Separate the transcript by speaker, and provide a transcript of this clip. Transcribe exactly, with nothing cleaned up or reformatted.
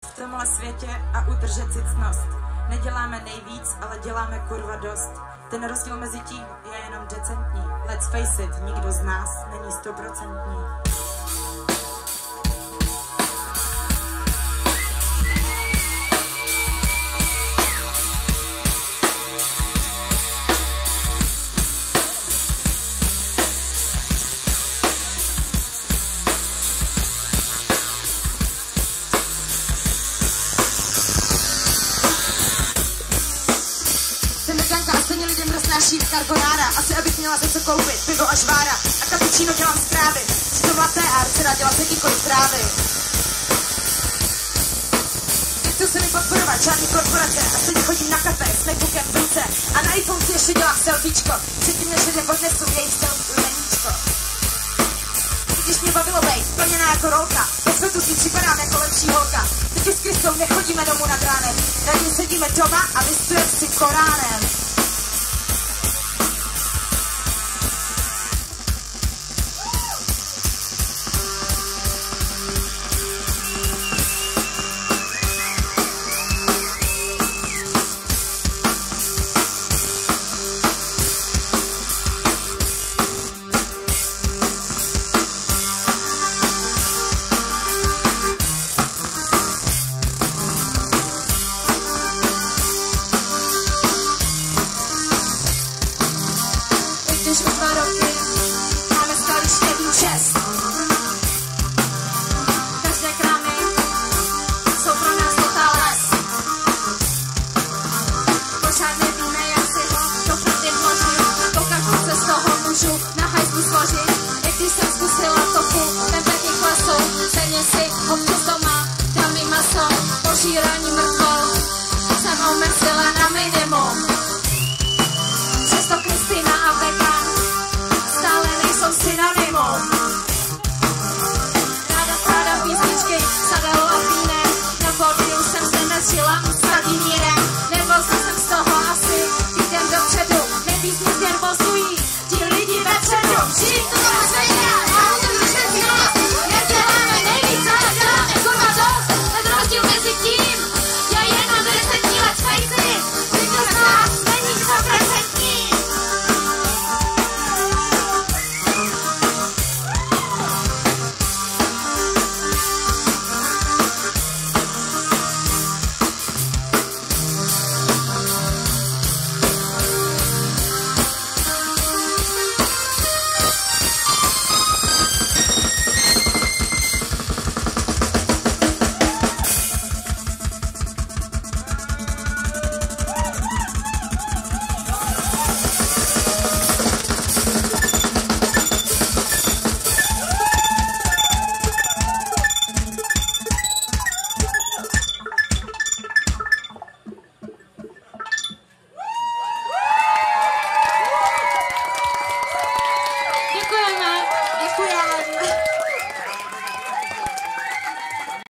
Speaker 1: v tomhle světě a udržet si ctnost. Neděláme nejvíc, ale děláme kurva dost. Ten rozdíl mezi tím je jenom decentní. Let's face it, nikdo z nás není stoprocentní.
Speaker 2: Šít carbonara, asi abych měla za co koupit, pivo a žvára a cappuccino dělám z trávy, přitom latte art se dá dělat z jakýkoliv trávy. Nechci se mi podporovat žádný korporace a stejně chodím na kafe s Macbookem v ruce a na iPhone si ještě dělám selfiečko, předtím než lidem odnesu jejich selfie meníčko. Když mě bavilo bejt, plněná jako rolka, ve světu si připadám jako lepší holka, teď s Kristou nechodíme domů nad ránem, raději sedíme doma a listujeme si Koránem. Už dva roky máme stále štědý čest. Každé krámy jsou pro nás totál les. Pořád nevíme, jak si ho dopravdy vložit. Pokažu se z toho můžu na hajzlu složit. Jak když jsem zkusila tofu, ten taky klesou. Stejně si ho přesto má, dám mi maso, požírání mrtvý.